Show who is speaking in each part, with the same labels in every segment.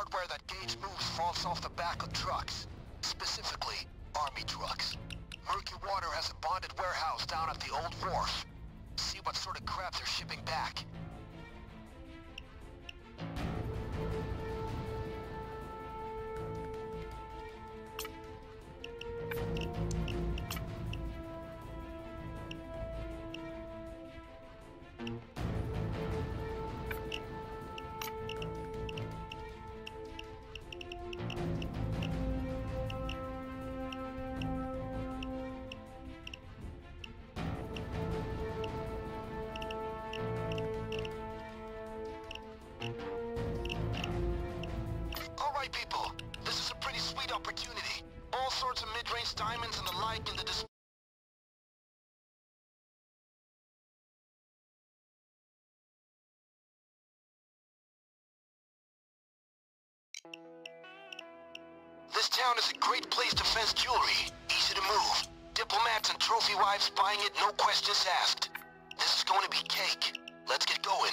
Speaker 1: hardware that gauge moves falls off the back of trucks. Specifically, army trucks. Murky Water has a bonded warehouse down at the old wharf. See what sort of crap they're shipping back. People, this is a pretty sweet opportunity. All sorts of mid-range diamonds and the like in the display. This town is a great place to fence jewelry. Easy to move. Diplomats and trophy wives buying it, no questions asked. This is going to be cake. Let's get going.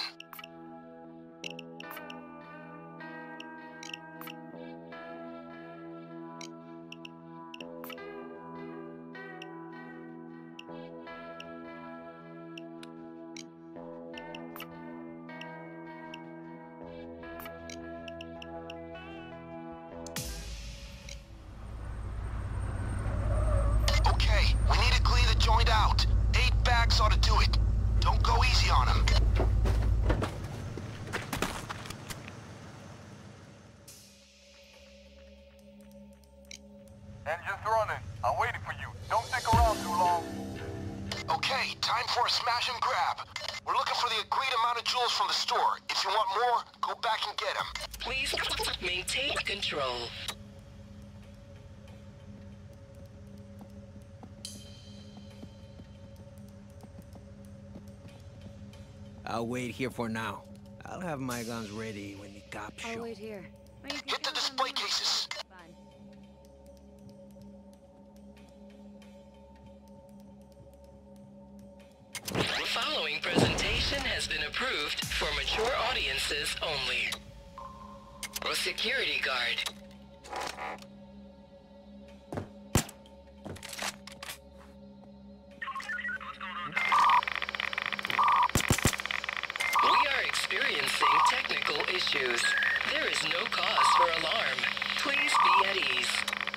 Speaker 1: Joined out. 8 bags ought to do it. Don't go easy on them.
Speaker 2: Engine's running. I'm waiting for you. Don't stick around too long.
Speaker 1: Okay, time for a smash and grab. We're looking for the agreed amount of jewels from the store. If you want more, go back and get them.
Speaker 3: Please maintain control.
Speaker 4: I'll wait here for now. I'll have my guns ready when the cops show.
Speaker 5: I'll wait here.
Speaker 1: Hit the display cases.
Speaker 5: Fine.
Speaker 3: The following presentation has been approved for mature audiences only. A security guard. We are experiencing technical issues. There is no cause for alarm. Please be at ease.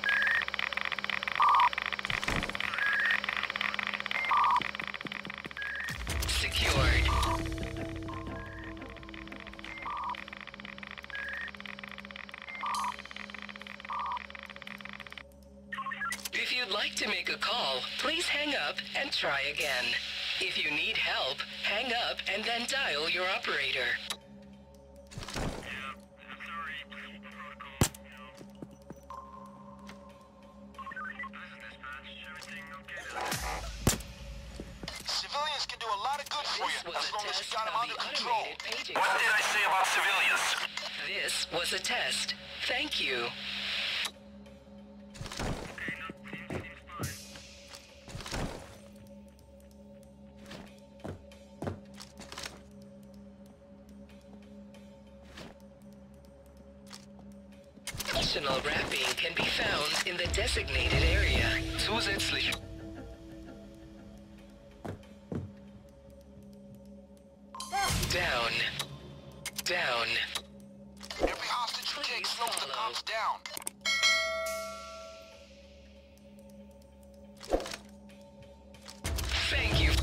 Speaker 3: Secured. If you'd like to make a call, please hang up and try again. If you need help, hang up and then dial your operator.
Speaker 1: Civilians can do a lot of good for you, as long as you got them under control.
Speaker 2: What did I say about civilians?
Speaker 3: This was a test. Thank you. Additional wrapping can be found in the designated area. Zusätzlich. Down. Down.
Speaker 1: Every hostage you take slows the cops down.
Speaker 3: Thank you.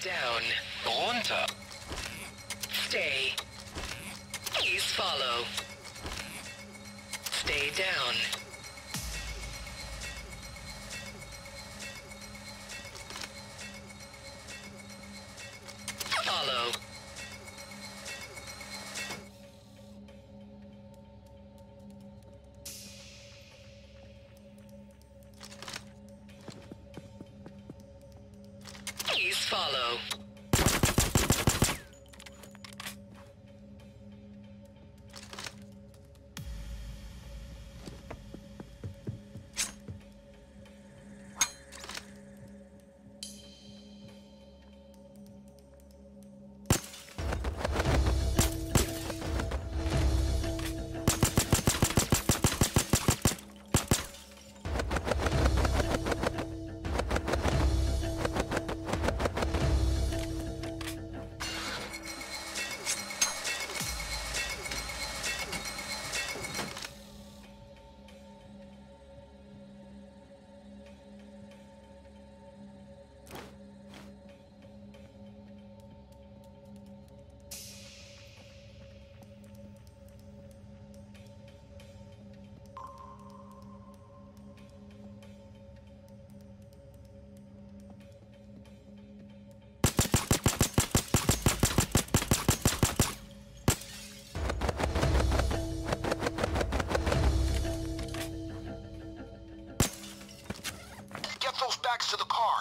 Speaker 3: down.
Speaker 2: Runter.
Speaker 3: Stay. Please follow. Stay down. Follow. Please follow.
Speaker 1: To the car.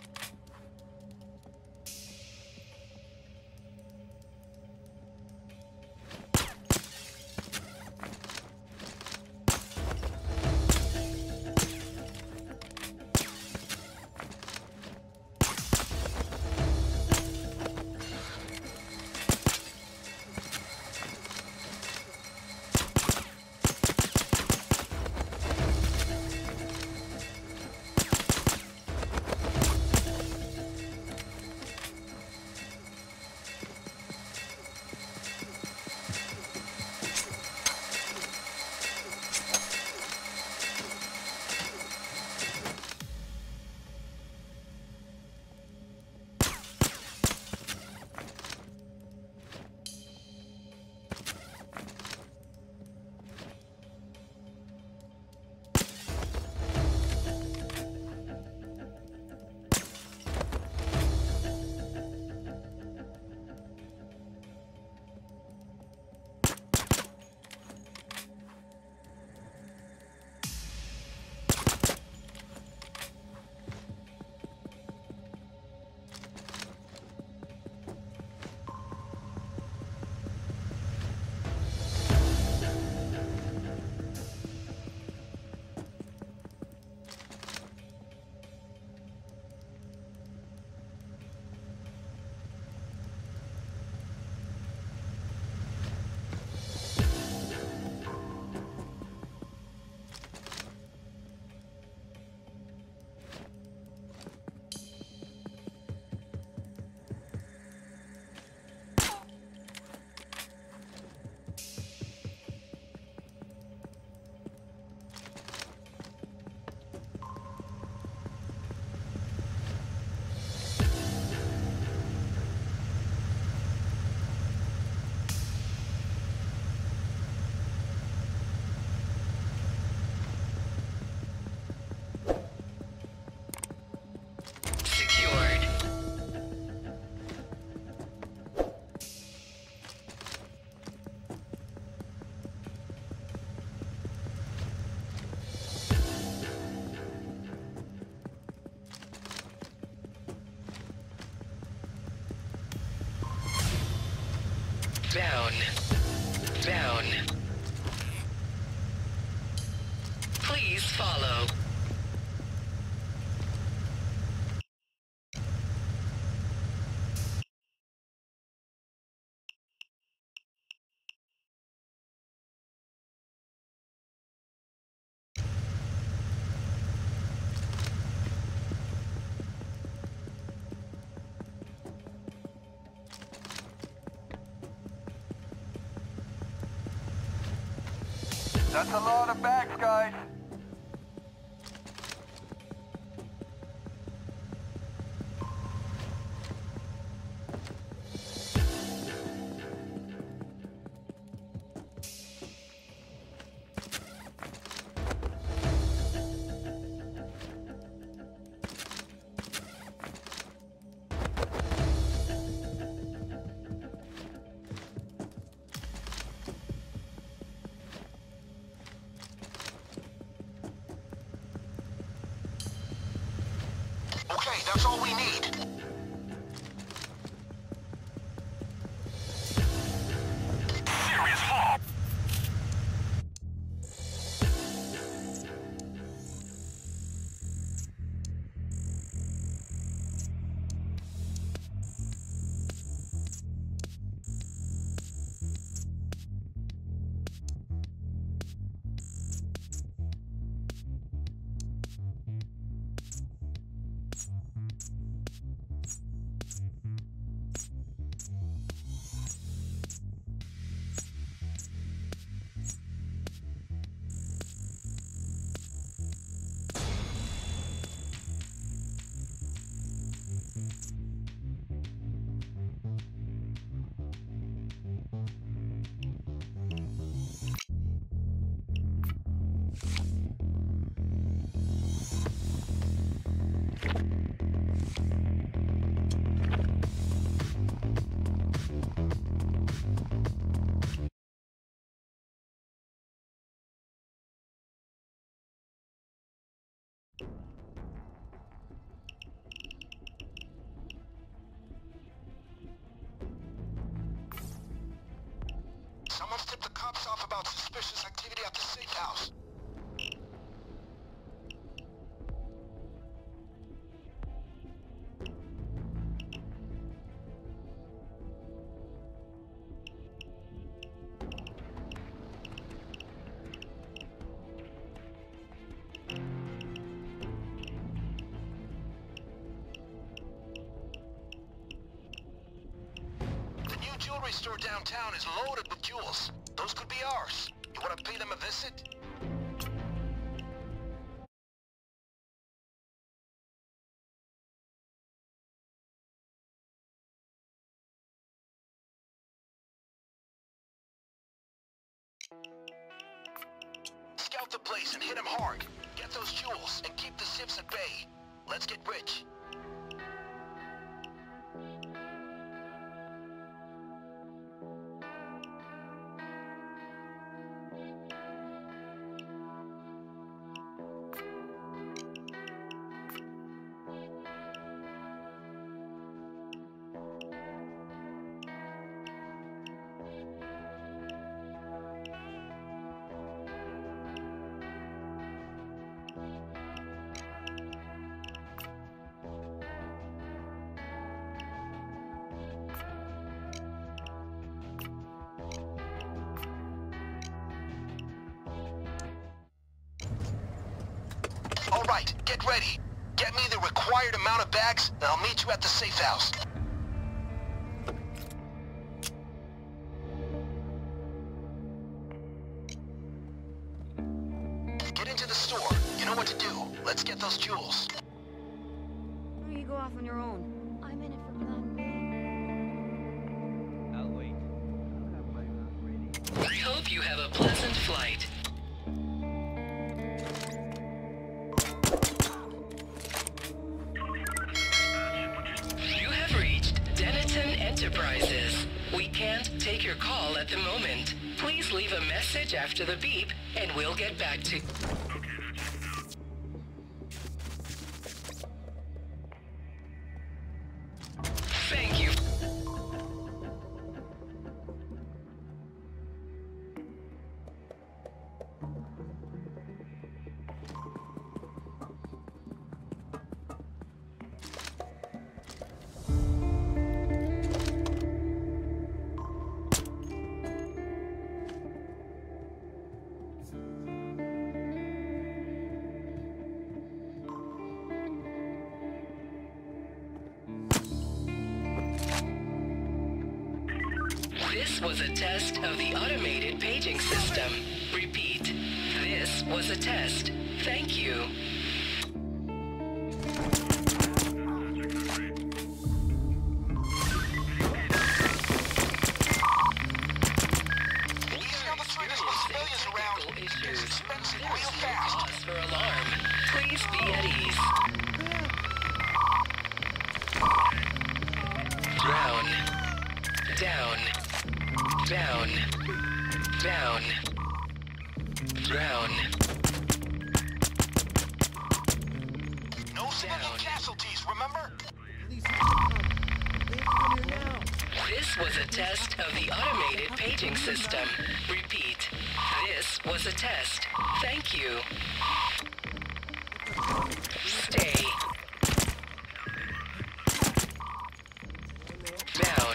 Speaker 3: Down. Down. Please follow.
Speaker 2: That's a lot of bags, guys.
Speaker 1: That's all we need.
Speaker 2: Serious fall.
Speaker 1: Someone's tipped the cops off about suspicious activity at the safe house. The new jewelry store downtown is loaded with jewels. Those could be ours. You want to pay them a visit? Scout the place and hit him hard. Get those jewels and keep the zips at bay. Let's get rich. All right, get ready. Get me the required amount of bags, and I'll meet you at the safe house. Get into the store. You know what to do. Let's get those jewels.
Speaker 5: Or you go off on your own. I'm in it for plan B.
Speaker 4: I'll wait. I'll have my guns ready.
Speaker 3: We hope you have a pleasant flight. You have reached Denton Enterprises. We can't take your call at the moment. Please leave a message after the beep, and we'll get back to... Thank you. This was a test of the automated paging system. Repeat, this was a test. Thank you. Cause for alarm. Please be at ease. Down. Down. Down. Down. Down.
Speaker 1: No civilian casualties, remember?
Speaker 3: This was a test of the automated paging system. Repeat. This was a test. Thank you. Stay. Down.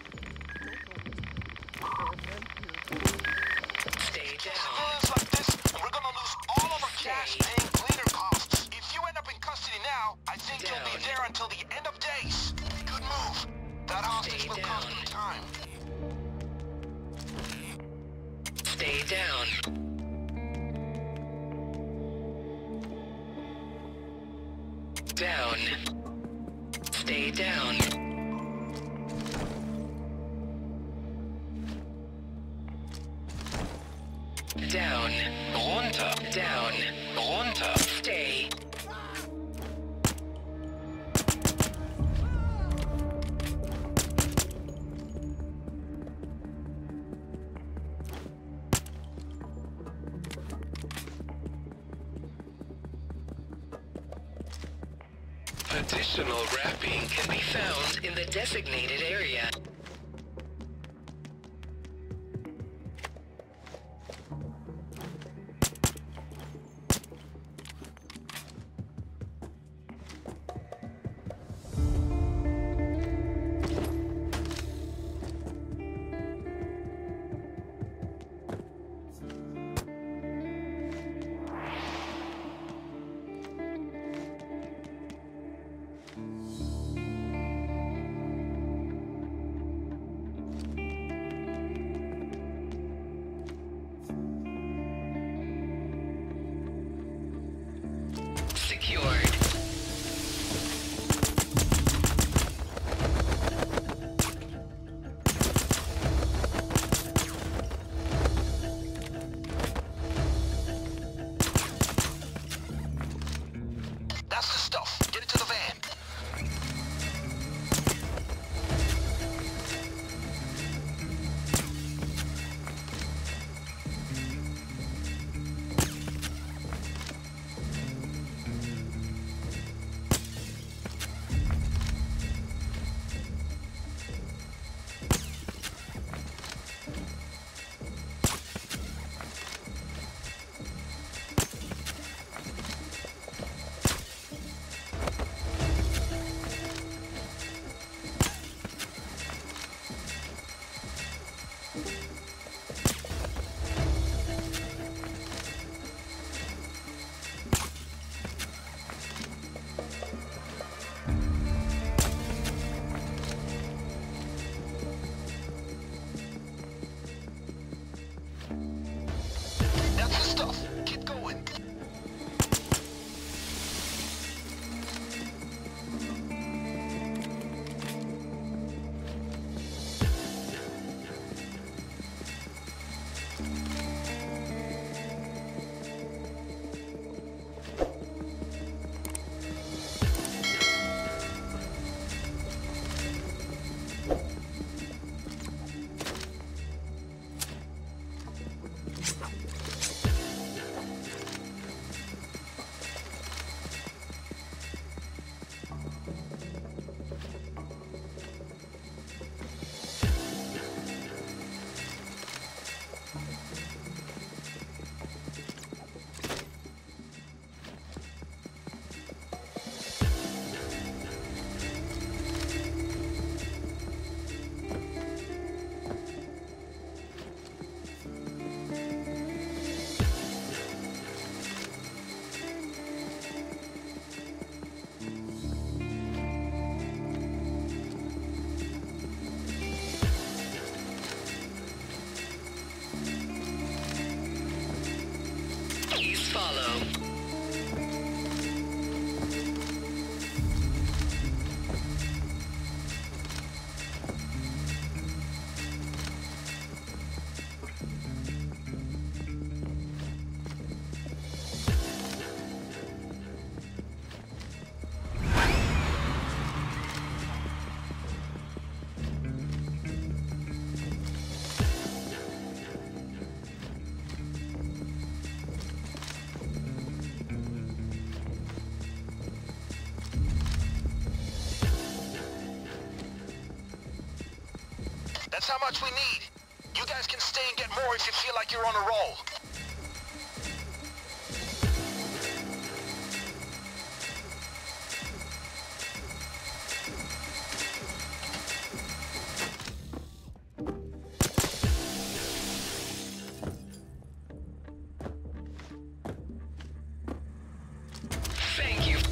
Speaker 3: Stay down.
Speaker 1: Civilians like this, we're gonna lose all of our cash paying cleaner costs. If you end up in custody now, I think you'll be there until the end of days. Good move. That hostage will cost them time.
Speaker 3: Stay down. Down. Stay down. Down. Runter. Down. Runter. Stay. Additional wrapping can be found in the designated area.
Speaker 1: That's how much we need. You guys can stay and get more if you feel like you're on a roll.
Speaker 3: Thank you.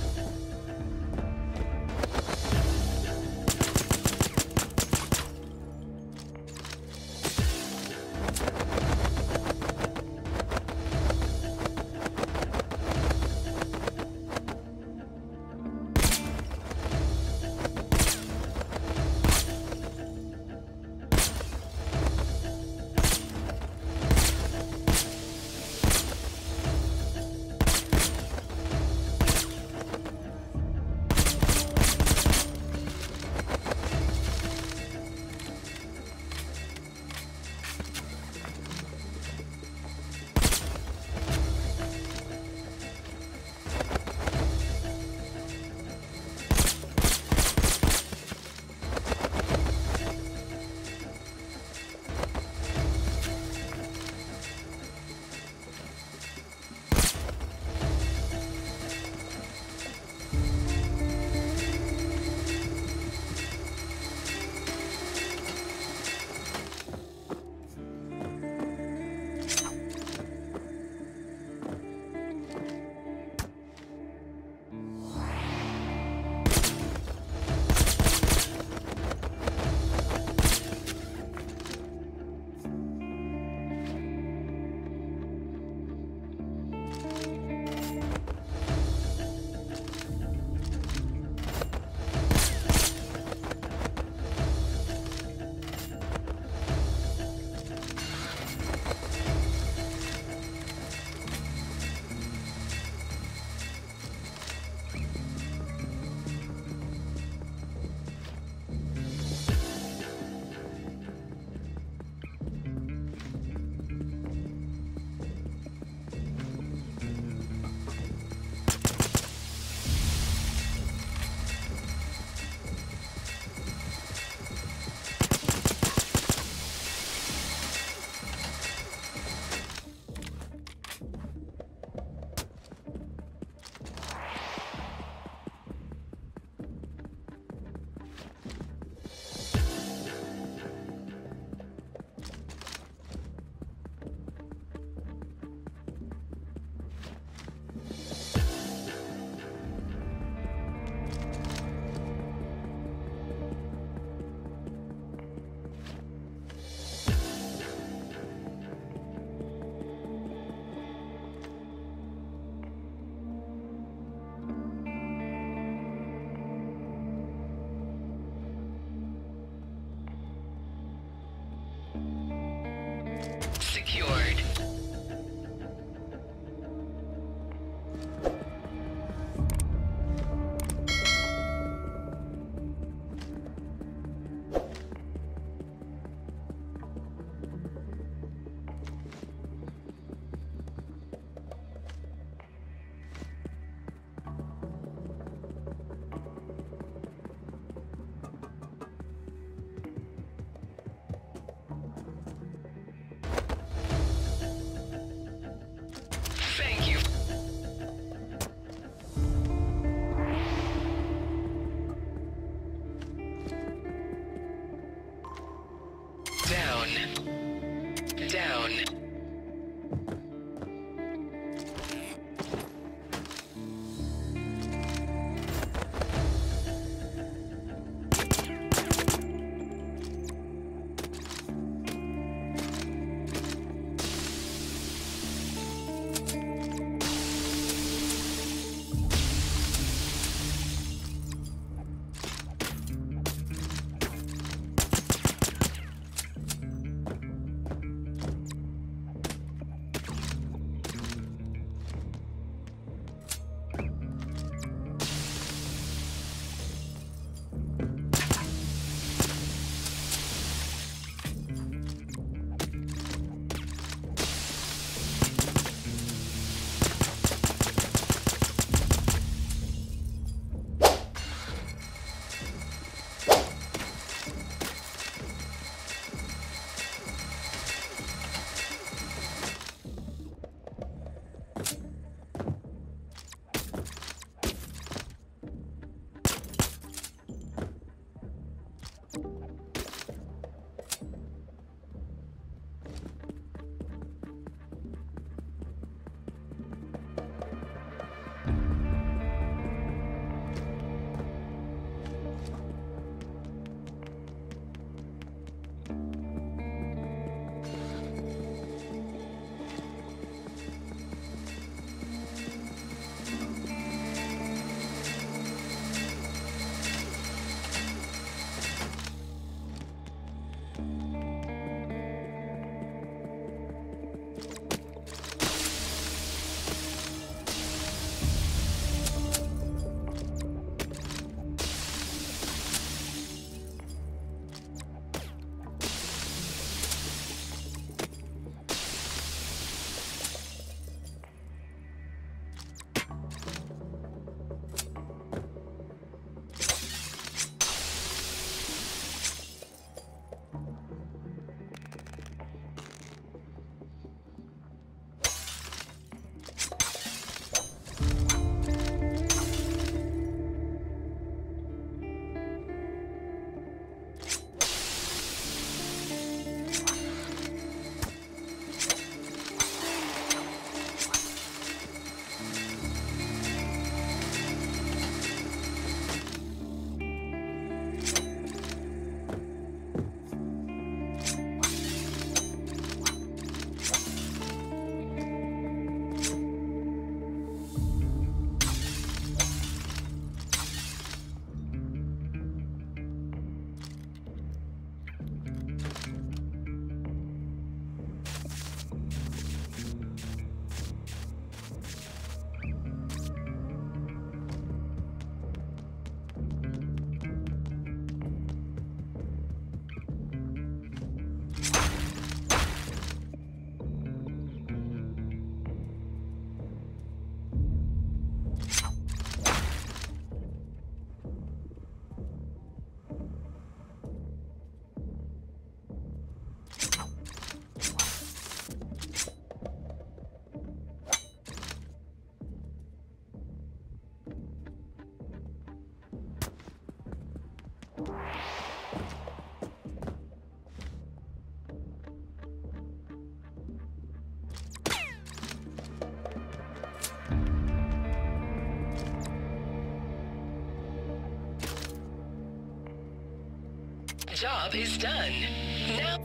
Speaker 3: job is done. Now...